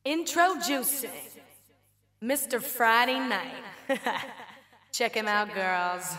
Introducing Mr. Friday Night. Check him out, girls.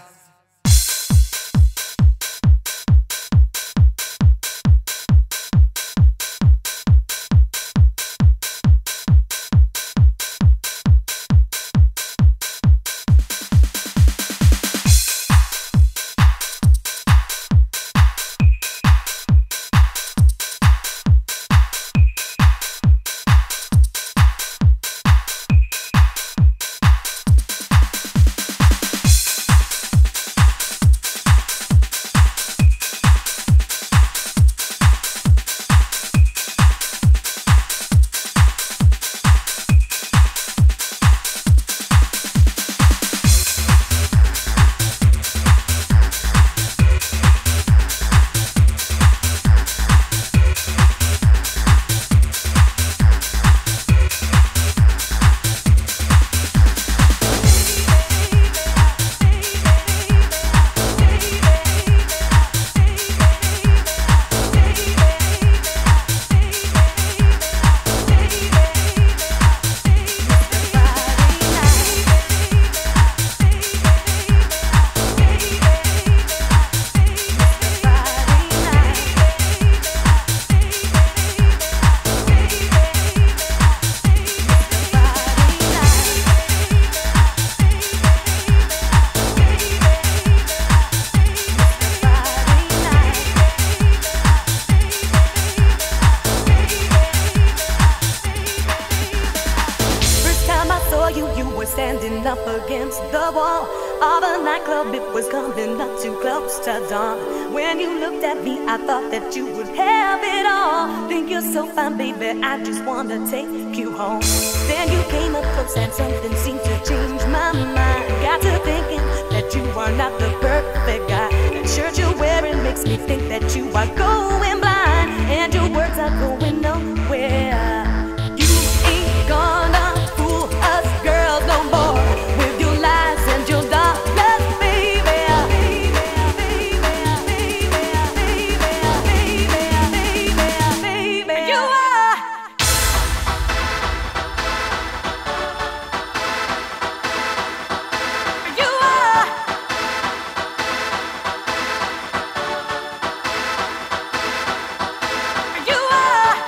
You were standing up against the wall of a nightclub. It was coming up too close to dawn. When you looked at me, I thought that you would have it all. Think you're so fine, baby, I just wanna take you home. Then you came up close and something seemed to change my mind. Got to thinking that you are not the perfect guy. That shirt you're wearing makes me think that you are going blind, and your words are going nowhere. You ain't gonna no more with your lies and your darkness, baby. You are. You are. You are.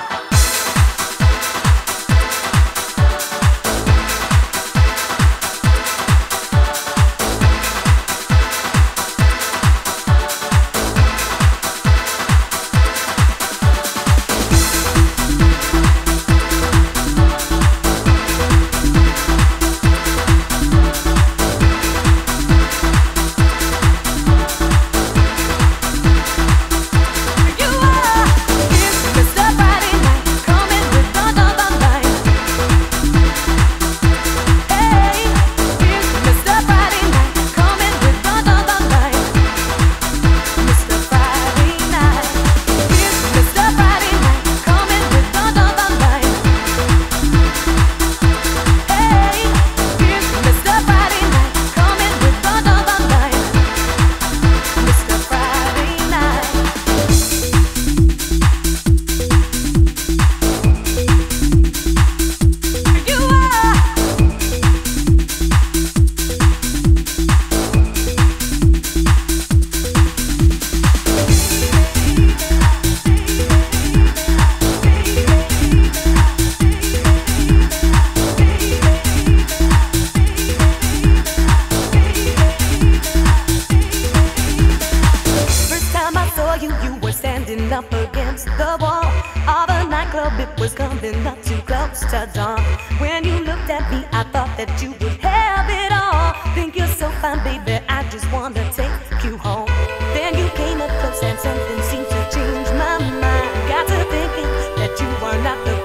You were standing up against the wall of a nightclub. It was coming up too close to dawn. When you looked at me, I thought that you would have it all. Think you're so fine, baby, I just wanna take you home. Then you came up close and something seemed to change my mind. Got to thinking that you are not the